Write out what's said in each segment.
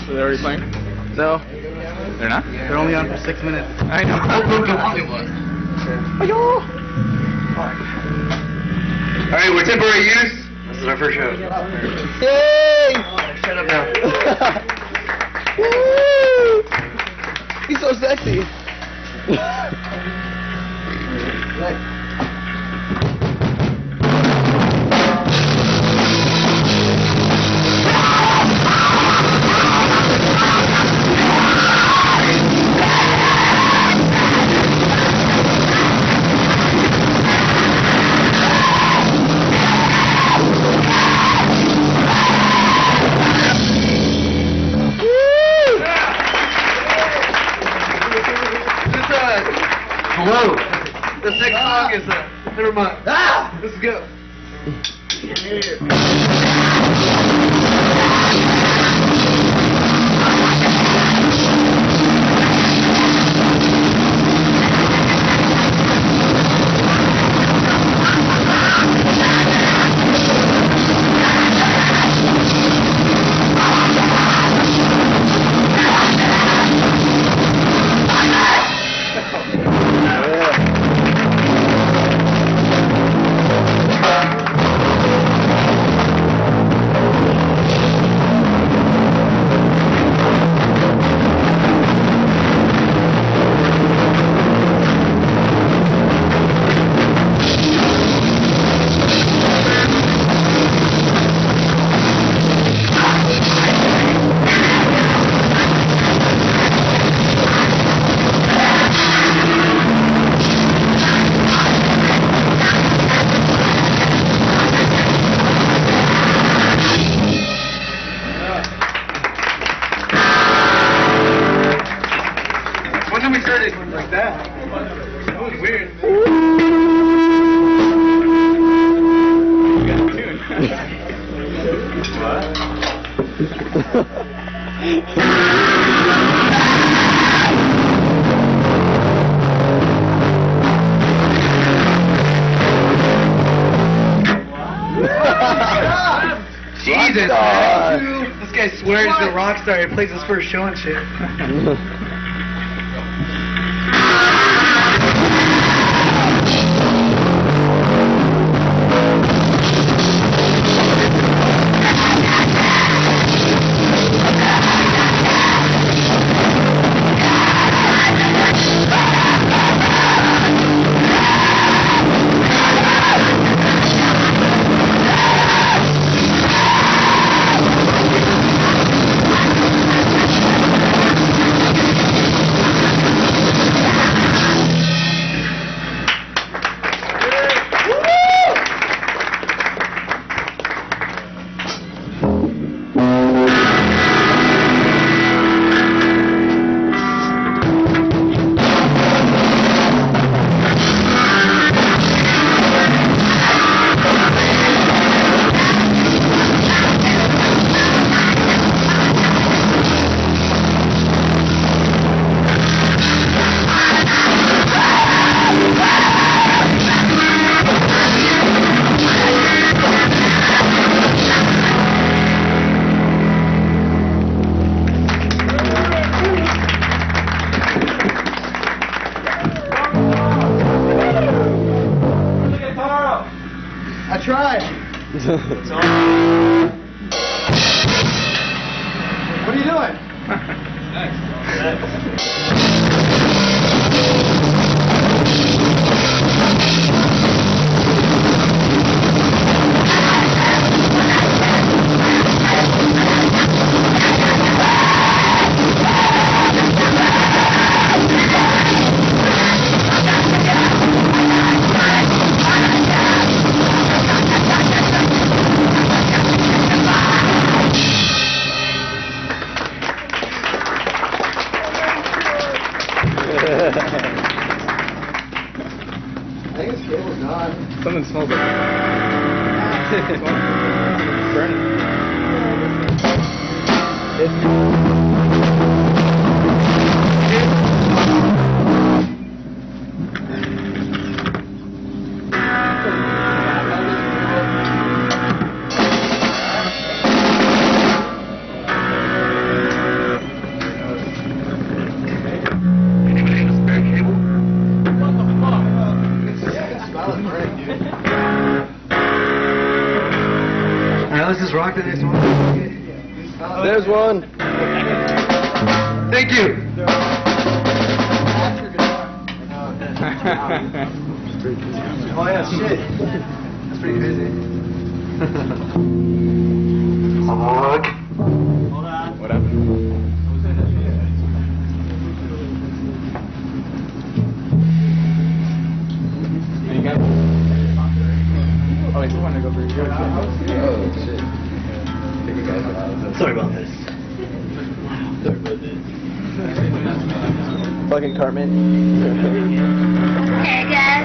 Are they already playing? No. They're not? They're only on for 6 minutes. I know. Alright, we're temporary use. This is our first show. Yay! Shut up now. Woo! He's so sexy. Hello. This next song is never mind. Let's go. When did we start it like that? That was weird. You got a tune. Jesus, man. This guy swears he's a rock star. He plays his first show and shit. I tried. What are you doing? I think his cable's gone. Something smells like burning. Now this is rock the next one. There's one. Thank you. Oh yeah, shit. That's pretty crazy. Hog. Hold on. What happened? You got... Oh, wait, you want to go for your... Oh, shit. Take you guys out. Sorry about this. Fucking Cartman. Hey guys.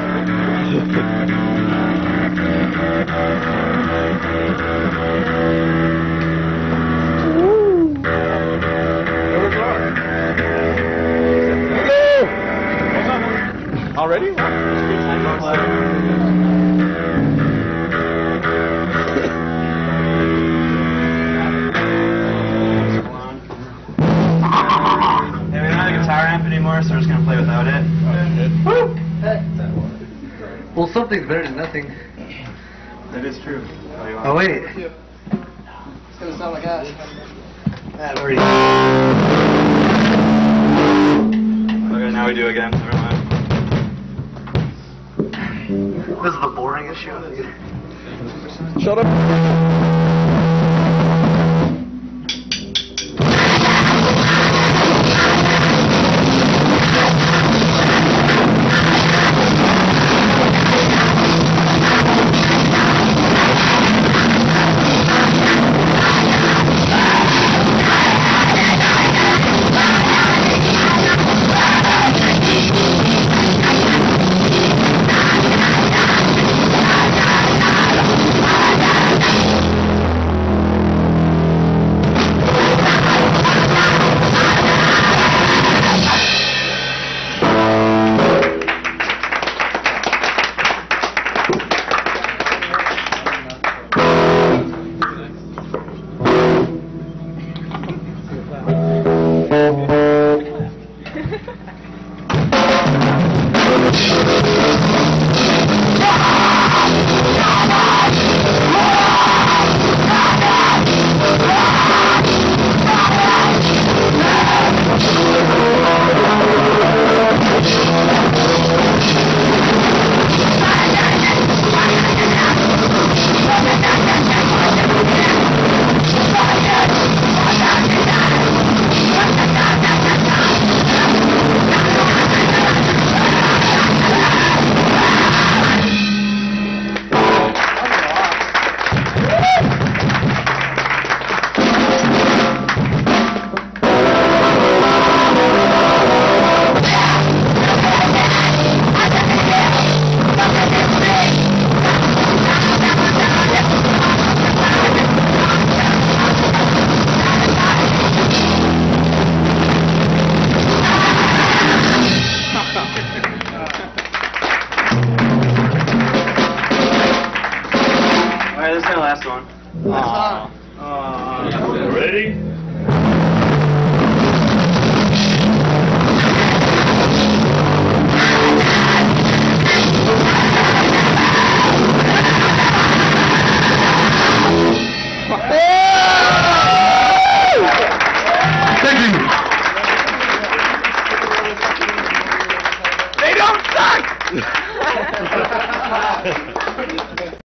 Already? Hey, we don't have a guitar amp anymore, so we're just gonna play without it. Woo! Well, something's better than nothing. That is true. Oh wait. It's gonna sound like ass. That already. Okay, now we do again. Never mind. This is the boringest show. Shut up. Alright, this is the last one. Ready? Thank you. They don't suck!